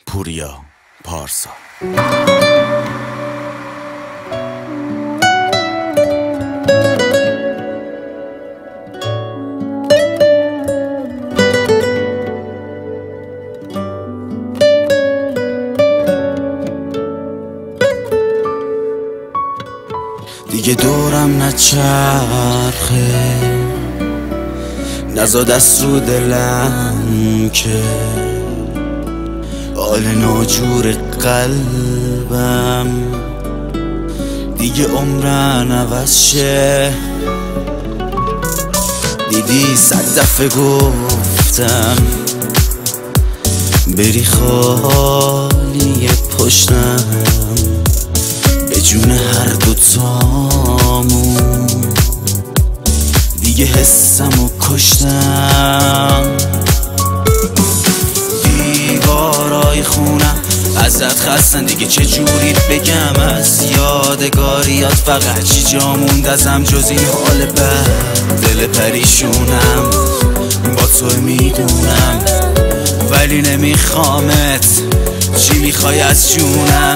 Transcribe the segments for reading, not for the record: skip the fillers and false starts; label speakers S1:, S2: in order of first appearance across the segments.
S1: پوریا پارسا. دیگه دورم نچرخه، نزا دست رو دلم که حال ناجور قلبم دیگه عمرن عوض شه. دیدی 100 دفعه گفتم بری خالی پشتم، به جون هر دوتامون دیگه حسمو کشتم. دیوارای خونم ازت خستن دیگه، چجوری بگم از یادگاریات فقط چی جا موند ازم جز این حال بد. دل پریشونم با تو میدونم ولی نمیخوامت، چی میخوای از جونم؟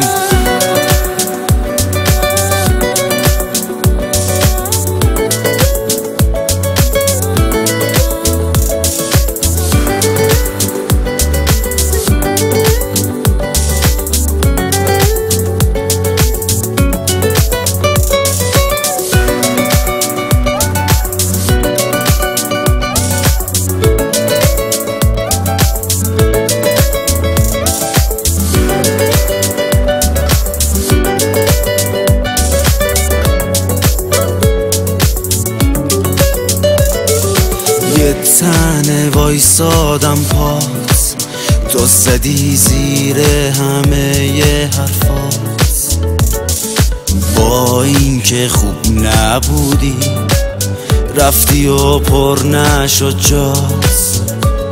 S1: تنه وایسادم پات، تو زدی زیر همه ی حرفات، با این که خوب نبودی رفتی و پر نشد جات.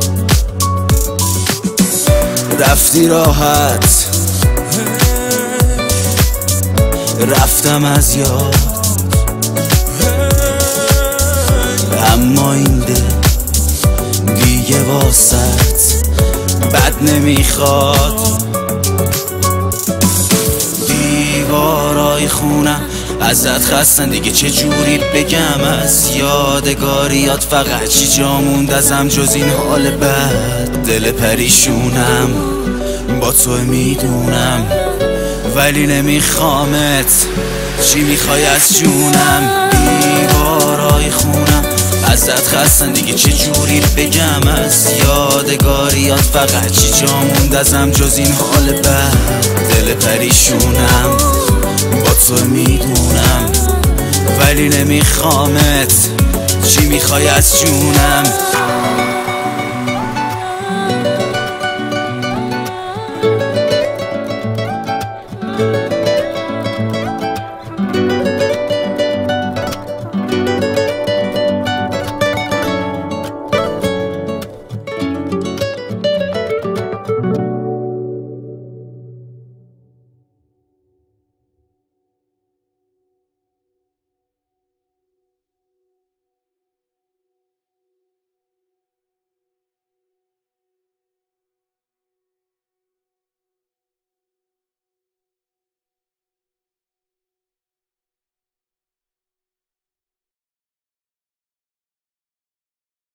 S1: رفتی راحت رفتم از یاد، اما این دل دیگه واسط بد نمیخواد. دیوارای خونم ازت خستن دیگه، چجوری بگم از یادگاریات فقط چی جا موند ازم جز این حال بد. دل پریشونم با تو میدونم ولی نمیخوامت، چی میخوای از جونم؟ دیوارای خونم ازت خستن دیگه، چجوری بگم از یادگاریات فقط چی جا موند ازم جز این حال بد. دل پریشونم با تو میدونم ولی نمیخوامت، چی میخوای از جونم؟